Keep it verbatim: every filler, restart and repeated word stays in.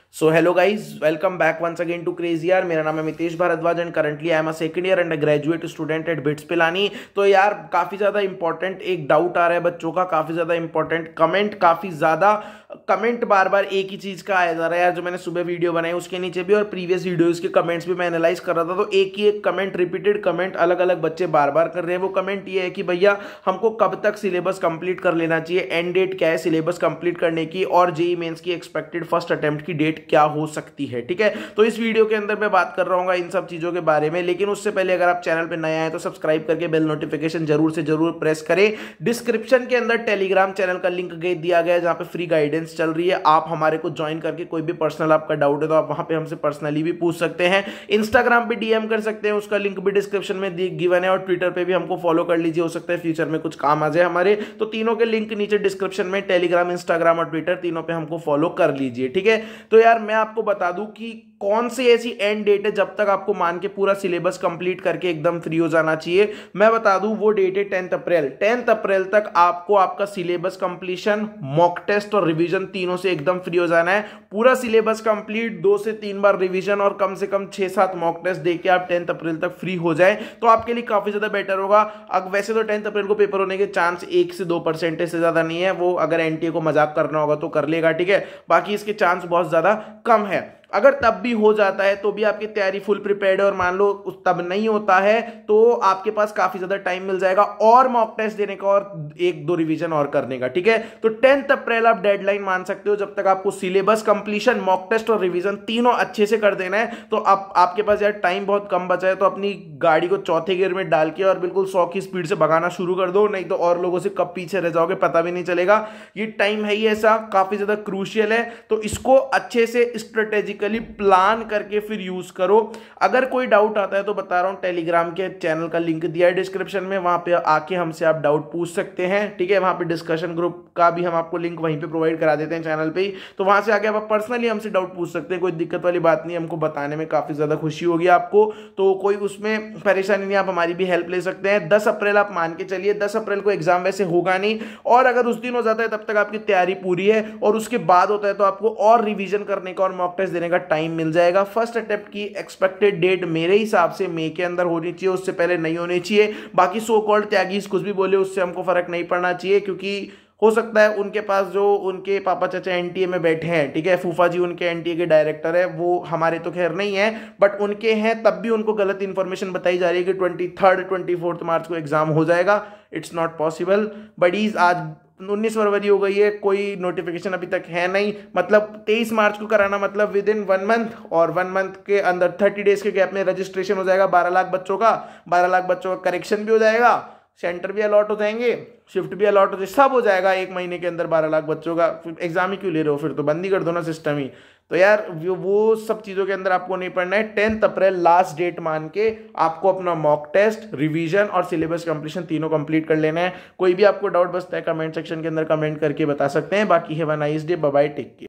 So hello guys, welcome back once again to crazy यार। मेरा नाम है Mitesh Bhardwaj and currently I am a second year and graduate student at BITS Pilani. तो यार काफी ज्यादा इंपॉर्टेंट एक डाउट आ रहा है बच्चों का, काफी ज्यादा इंपॉर्टेंट कमेंट, काफी ज्यादा कमेंट बार बार एक ही चीज का आया जा रहा है यार। जो मैंने सुबह वीडियो बनाई उसके नीचे भी और प्रीवियस वीडियोस के कमेंट्स भी मैं एनालाइज कर रहा था, तो एक ही एक कमेंट, रिपीटेड कमेंट अलग अलग बच्चे बार बार कर रहे हैं। वो कमेंट ये है कि भैया हमको कब तक सिलेबस कंप्लीट कर लेना चाहिए, एंड डेट क्या है सिलेबस कंप्लीट करने की, और जेई मेंस की एक्सपेक्टेड फर्स्ट अटेम्प्ट की डेट क्या हो सकती है। ठीक है, तो इस वीडियो के अंदर मैं बात कर रहा हूँ इन सब चीजों के बारे में। लेकिन उससे पहले अगर आप चैनल पे नए आए तो सब्सक्राइब करके बेल नोटिफिकेशन जरूर से जरूर प्रेस करें। डिस्क्रिप्शन के अंदर टेलीग्राम चैनल का लिंक दिया गया है जहां पे फ्री गाइडेंस चल रही है। आप हमारे को ज्वाइन करके कोई भी पर्सनल आपका डाउट है तो आप वहां पे हमसे पर्सनली भी पूछ सकते हैं। इंस्टाग्राम पे डीएम कर सकते हैं, उसका लिंक भी डिस्क्रिप्शन में गिवन है। और ट्विटर पे भी हमको फॉलो कर लीजिए, हो सकता है फ्यूचर में कुछ काम आ जाए हमारे। तो तीनों के लिंक नीचे डिस्क्रिप्शन में, टेलीग्राम, इंस्टाग्राम और ट्विटर, तीनों पे हमको फॉलो कर लीजिए। ठीक है, तो यार मैं आपको बता दूं कि कौन सी ऐसी एंड डेट है जब तक आपको मान के पूरा सिलेबस कंप्लीट करके एकदम फ्री हो जाना चाहिए। मैं बता दूं वो डेट है टेंथ अप्रैल। टेंथ अप्रैल तक आपको आपका सिलेबस कंप्लीशन, मॉक टेस्ट और रिवीजन तीनों से एकदम फ्री हो जाना है। पूरा सिलेबस कंप्लीट, दो से तीन बार रिवीजन और कम से कम छह सात मॉक टेस्ट देके आप टेंथ अप्रैल तक फ्री हो जाए तो आपके लिए काफी ज्यादा बेटर होगा। अब वैसे तो टेंथ अप्रैल को पेपर होने के चांस एक से दो परसेंटेज से ज्यादा नहीं है, वो अगर एनटीए को मजाक करना होगा तो कर लेगा। ठीक है, बाकी इसके चांस बहुत ज्यादा कम है। अगर तब भी हो जाता है तो भी आपकी तैयारी फुल प्रिपेयर्ड है, और मान लो तब नहीं होता है तो आपके पास काफी ज्यादा टाइम मिल जाएगा और मॉक टेस्ट देने का और एक दो रिवीजन और करने का। ठीक है, तो टेंथ अप्रैल आप डेडलाइन मान सकते हो जब तक आपको सिलेबस कंप्लीशन, मॉक टेस्ट और रिवीजन तीनों अच्छे से कर देना है। तो आप आपके पास यार टाइम बहुत कम बचा है, तो अपनी गाड़ी को चौथे गियर में डाल के और बिल्कुल सौ की स्पीड से भगाना शुरू कर दो, नहीं तो और लोगों से कब पीछे रह जाओगे पता भी नहीं चलेगा। ये टाइम है ही ऐसा, काफी ज्यादा क्रूशियल है, तो इसको अच्छे से स्ट्रेटेजिक प्लान करके फिर यूज करो। अगर कोई डाउट आता है तो बता रहा हूं, टेलीग्राम के चैनल का लिंक दिया है डिस्क्रिप्शन में, वहां पे आके हमसे आप डाउट पूछ सकते हैं। ठीक है, वहां पे डिस्कशन ग्रुप का भी हम आपको लिंक वहीं पे प्रोवाइड करा देते हैं चैनल पे ही, तो वहां से आके आप पर्सनली हमसे डाउट पूछ सकते हैं। कोई दिक्कत वाली बात नहीं, हमको बताने में काफी ज्यादा खुशी होगी आपको, तो कोई उसमें परेशानी नहीं, आप हमारी भी हेल्प ले सकते हैं। दस अप्रैल आप मान के चलिए, दस अप्रैल को एग्जाम वैसे होगा नहीं, और अगर उस दिन हो जाता है तब तक आपकी तैयारी पूरी है, और उसके बाद होता है तो आपको और रिवीजन करने का और मॉक टेस्ट देने का टाइम मिल जाएगा। फर्स्ट अटेम्प्ट की एक्सपेक्टेड डेट मेरे हिसाब से मई के अंदर होनी चाहिए, उससे पहले नहीं होनी चाहिए। बाकी सो कॉल्ड त्यागीज कुछ भी बोले उससे हमको फर्क नहीं पड़ना चाहिए, क्योंकि हो सकता है उनके पास जो उनके पापा चाचा एनटीए में बैठे हैं, ठीक है, फूफा जी उनके एनटीए के डायरेक्टर है, वो हमारे तो खैर नहीं है बट उनके हैं, तब भी उनको गलत इंफॉर्मेशन बताई जा रही है कि ट्वेंटी थर्ड ट्वेंटी फोर्थ मार्च को एग्जाम हो जाएगा। It's not possible. बडीज आज उन्नीस फरवरी हो गई है, कोई नोटिफिकेशन अभी तक है नहीं। मतलब तेईस मार्च को कराना, मतलब विद इन वन मंथ, और वन मंथ के अंदर थर्टी डेज के गैप में रजिस्ट्रेशन हो जाएगा बारह लाख बच्चों का। बारह लाख बच्चों का करेक्शन भी हो जाएगा, सेंटर भी अलॉट हो जाएंगे, शिफ्ट भी अलॉट हो जाए, सब हो जाएगा एक महीने के अंदर। बारह लाख बच्चों का एग्जाम ही क्यों ले रहे हो, फिर तो बंद ही कर दो ना सिस्टम ही। तो यार वो सब चीज़ों के अंदर आपको नहीं पढ़ना है। टेंथ अप्रैल लास्ट डेट मान के आपको अपना मॉक टेस्ट, रिवीजन और सिलेबस कंप्लीशन तीनों कंप्लीट कर लेना है। कोई भी आपको डाउट बचता है कमेंट सेक्शन के अंदर कमेंट करके बता सकते हैं। बाकी have a nice day, bye bye, take care.